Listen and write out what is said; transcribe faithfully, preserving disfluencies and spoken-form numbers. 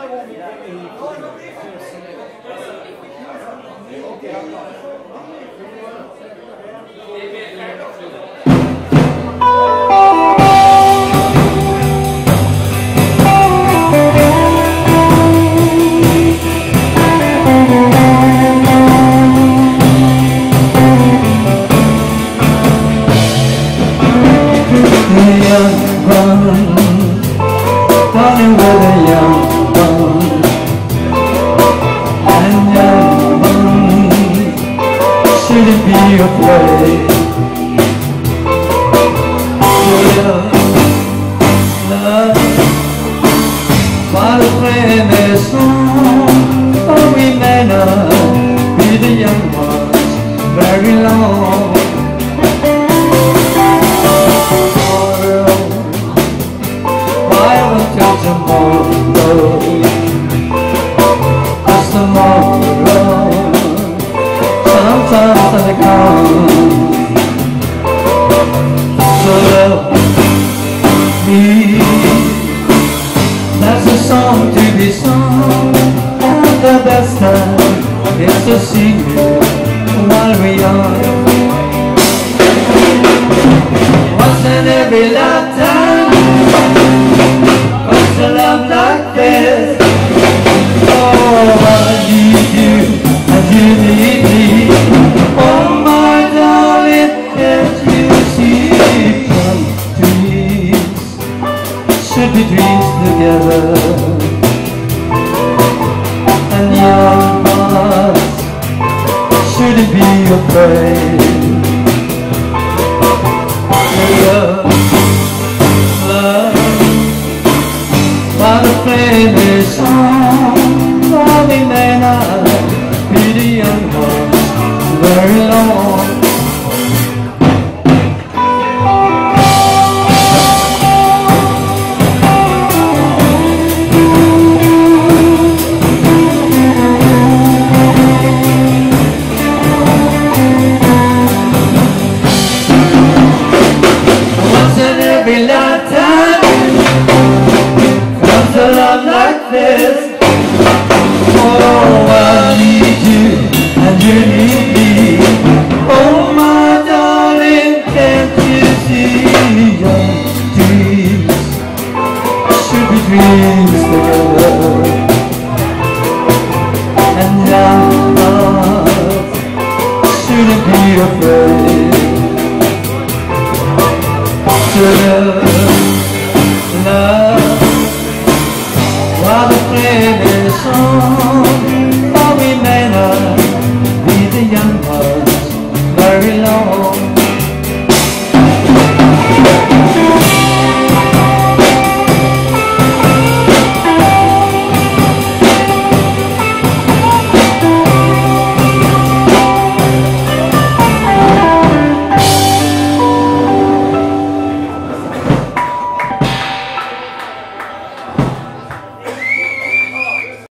Running with a young one, and young one shouldn't be afraid. Love, love, while playing their song, oh, we may not be the young ones very long. Tomorrow, just tomorrow, sometimes they come. So love me, that's a song to be sung, and the best time is to sing it while we're young. Once in every lifetime, a love like this. Oh, I need you and you need me. Oh, my darling, can't you see? Some dreams should be dreams together, and young ones shouldn't be afraid. Love, love, while the flame is on, while we may not be the young ones very long. Once in every lifetime comes a love like this. Oh, I need you and you need me. Oh, my darling, can't you see? Young dreams should be dreams together, and young hearts shouldn't be afraid.